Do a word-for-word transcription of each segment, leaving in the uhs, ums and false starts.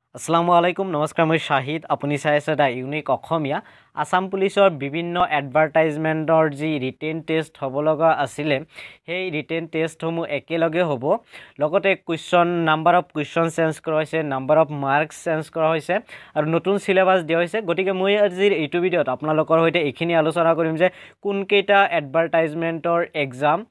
আসসালামু আলাইকুম নমস্কাৰ মই শাহিদ আপুনি চাই আছে দা ইউনিক অসমীয়া আসাম পুলিচৰ বিভিন্ন এডভাৰটাইজমেন্টৰ যি ৰিটেন টেষ্ট হ'ব লগা আছিল সেই ৰিটেন টেষ্টসমূহ একেলগে হ'ব লগতে question number of question change কৰা হৈছে নাম্বাৰ অফ মাৰ্কস চেঞ্জ কৰা হৈছে আৰু নতুন সিলেবাস দিয়া হৈছে গতিকে মই আজিৰ এইটো ভিডিঅত আপোনালোকৰ হৈতে এখিনি আলোচনা কৰিম যে কোন কেইটা এডভাৰটাইজমেন্টৰ এক্সাম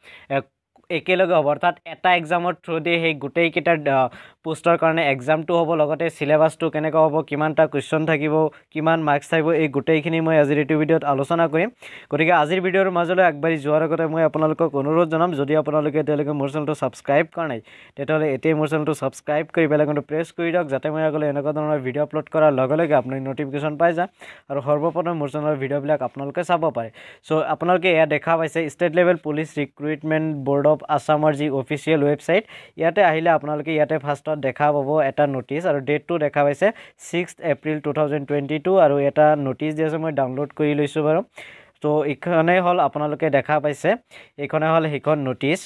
একেলগে হ'ব অৰ্থাৎ এটা এক্সামৰ থ্ৰু দি সেই গোটেই কেইটা পোষ্টৰ কাৰণে এক্সামটো হ'ব লগতে সিলেবাসটো কেনেকৈ হ'ব কিমানটা কোৱেশ্চন থাকিব কিমান মাৰ্কস থাকিব এই গোটেইখিনি মই আজিৰ এই ভিডিঅত আলোচনা কৰিম গতিকে আজিৰ ভিডিঅৰ মাজলৈ আগবাঢ়ি যোৱাৰ আগতে মই আপোনালোকক অনুৰোধ জনাম যদি আপোনালোকে এতিয়ালৈকে মোৰ চেনেলটো সাবস্ক্ৰাইব কৰা নাই তেতিয়াহ'লে এতিয়া মোৰ চেনেলটো সাবস্ক্ৰাইব কৰি বেল আইকনটো প্ৰেছ কৰি দিয়ক যাতে মই আগলৈ এনেকুৱা ধৰণৰ ভিডিঅ' আপলোড কৰাৰ লগে লগে আপোনালোকে নটিফিকেশ্যন পাই যায় আৰু সৰ্বপ্ৰথম মোৰ চেনেলৰ ভিডিঅ'বিলাক আপোনালোকে চাব পাৰে সো আপোনালোকে এয়া দেখা পাইছে state level police recruitment board of আসামৰ যি অফিচিয়েল ৱেবসাইট ইয়াতে আহিলে আপোনালোকে ইয়াতে ফাৰ্ষ্টত দেখা পাব এটা নোটিছ আৰু ডেটটো দেখা পাইছে six April two thousand twenty two আৰু এটা নোটিছ দি আছে মই ডাউনলোড কৰি লৈছো বাৰু তো ইখনে হল আপোনালোকে দেখা পাইছে ইখনে হল হিখন নোটিছ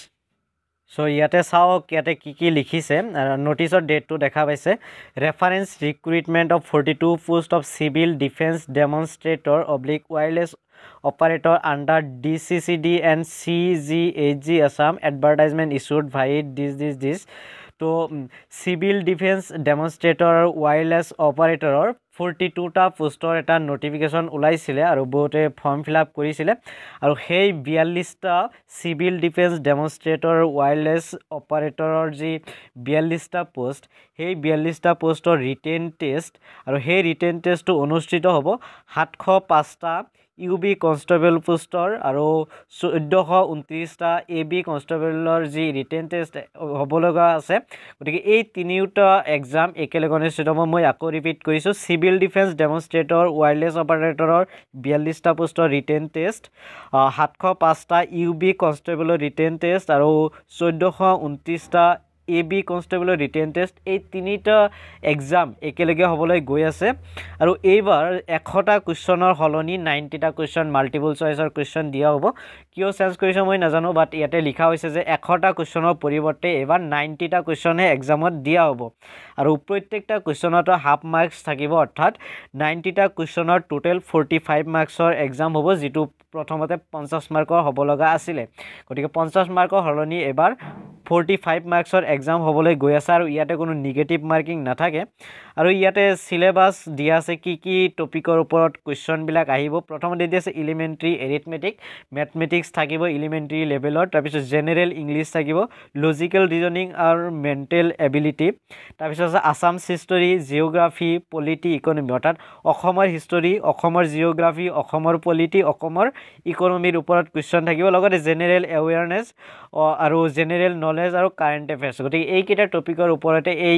সো ইয়াতে চাওক ইয়াতে কি কি লিখিছে নোটিছৰ ডেটটো দেখা পাইছে reference recruitment of forty two post of civil defence demonstrator oblique wireless operator under D C C D and C G H G Assam advertisement issued by this this this to civil defense demonstrator wireless operator forty two টা পোষ্টৰ এটা notification ওলাইছিলে আৰু বহুতে form fill up কৰিছিলে আৰু সেই বিয়াল্লিছ টা সিভিল ডিফেন্স ডেমনষ্ট্ৰেটৰ ওয়্যাৰলেস অপাৰেটৰৰ যি বিয়াল্লিছ টা পোষ্ট সেই বিয়াল্লিছ টা পোষ্টৰ ৰিটেন টেষ্ট আৰু সেই ৰিটেন টেষ্টটো অনুষ্ঠিত হ'ব সাতশ পাঁচ টা ইউবি কনস্টেবল পোষ্টৰ আৰু চৈধ্যশ ঊনত্ৰিছ টা এবি কনস্টেবলৰ যি ৰিটেন টেষ্ট হ'ব লগা আছে গতিকে এই তিনিটা এক্সাম একেলগে অনুষ্ঠিত হ'ব মই আকৌ ৰিপিট কৰিছো সিভিল ডিফেন্স ডেমনষ্ট্ৰেটৰ ওয়্যাৰলেস অপাৰেটৰৰ বিয়াল্লিছ টা পোষ্টৰ ৰিটেন টেষ্ট সাতশ পাঁচ টা ইউবি কনস্টেবলৰ ৰিটেন টেষ্ট আৰু চৈধ্যশ ঊনত্ৰিছ টা এবি কনস্টেবলৰ ৰিটেন টেষ্ট এই তিনিটা এক্সাম একেলগে হ'বলৈ গৈ আছে আৰু এইবাৰ এশটা কোৱেশ্চনৰ হলনি নাইণ্টি টা কোৱেশ্চন মাল্টিপল চয়েসৰ কোৱেশ্চন দিয়া হ'ব কিয় চেঞ্জ কৰিছে মই নাজানো বাট ইয়াতে লিখা হৈছে যে এশটা কোৱেশ্চনৰ পৰিৱৰ্তে এবাৰ নাইণ্টি টা কোৱেশ্চনহে এক্সামত দিয়া হ'ব আৰু প্ৰত্যেকটা কোৱেশ্চনত হাফ মাৰ্কস থাকিব অৰ্থাৎ নাইণ্টি টা কোৱেশ্চনৰ টোটাল ফৰ্টি ফাইভ মাৰ্কসৰ এক্সাম হ'ব যেটো প্ৰথমতে পঞ্চাছ মাৰ্কৰ হ'ব লগা আছিল গতিকে পঞ্চাছ মাৰ্কৰ হলনি এবাৰ ফৰ্টি ফাইভ মাৰ্কসৰ এক্সাম হ'বলৈ গৈ আছে আৰু ইয়াতে কোনো নিগেটিভ মাৰ্কিং নাথাকে আৰু ইয়াতে সিলেবাস দিয়া আছে কি কি টপিকৰ ওপৰত কোৱেশ্চন বিলাক আহিব প্ৰথমতে দিয়া আছে এলিমেন্টাৰী এৰিথমেটিক ম্যাথমেটিক্স থাকিব এলিমেন্টাৰী লেভেলৰ তাৰপিছত জেনাৰেল ইংলিছ থাকিব লজিক্যাল ৰিজনিং আৰু মেন্টেল এবিলিটি তাৰপিছত আছে Assam history geography polity economy অৰ্থাৎ অসমৰ হিষ্টৰী অসমৰ জিওগ্ৰাফি অসমৰ পলিটি অসমৰ ইকনমিৰ ওপৰত কোৱেশ্চন থাকিব লগতে জেনাৰেল এৱেৰনেছ আৰু জেনাৰেল নলেজ আৰু কাৰেন্ট এফেয়াৰ্স গতিকে এই কেইটা টপিকৰ ওপৰতে এই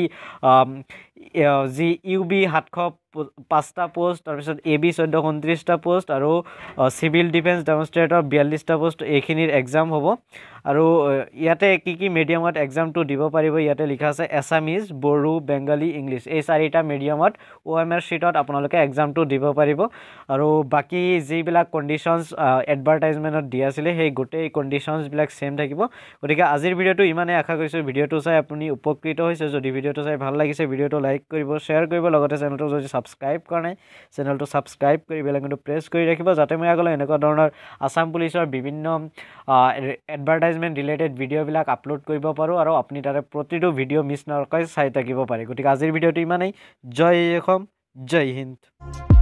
যি ইউবি সাতশ পাঁচ টা পোষ্ট তাৰপিছত এবি চৈধ্যশ ঊনত্ৰিছ টা পোষ্ট আৰু সিভিল ডিফেন্স ডেমনষ্ট্ৰেটৰ বিয়াল্লিছ টা পোষ্ট এইখিনিৰ এক্সাম হ'ব আৰু ইয়াতে কি কি মিডিয়ামত এক্সামটো দিব পাৰিব ইয়াতে লিখা আছে assamese বড়ো বেংগলী ইংলিছ এই চাৰিটা মিডিয়ামত ওএমআৰ শীটত আপোনালোকে এক্সামটো দিব পাৰিব আৰু বাকি যিবিলাক কন্ডিশনস এডভাৰটাইজমেন্টত দিয়া আছিল সেই গোটেই কন্ডিশনস বিলাক সেম থাকিব গতিকে আজিৰ ভিডিঅটো ইমানে আশা কৰিছো ভিডিঅটো চাই আপুনি উপকৃত হৈছে যদি ভিডিঅটো চাই ভাল লাগিছে ভিডিঅটো লাইক কৰিব শেয়াৰ কৰিব লগতে চেনেলটো যদি সাবস্ক্ৰাইব কৰা নাই চেনেলটো সাবস্ক্ৰাইব কৰি বেল আইকনটো প্ৰেছ কৰি ৰাখিব যাতে মই আগলৈ এনেকুৱা ধৰণৰ আসাম পুলিচৰ বিভিন্ন এডভাৰটাইজমেন্ট ৰিলেটেড ভিডিঅ' বিলাক আপলোড কৰিব পাৰো আৰু আপুনি তাৰে প্ৰতিটো ভিডিঅ' মিছ নকৰাকৈ চাই থাকিব পাৰে গতিকে আজিৰ ভিডিঅটো ইমানেই জয় অসম জয় হিন্দ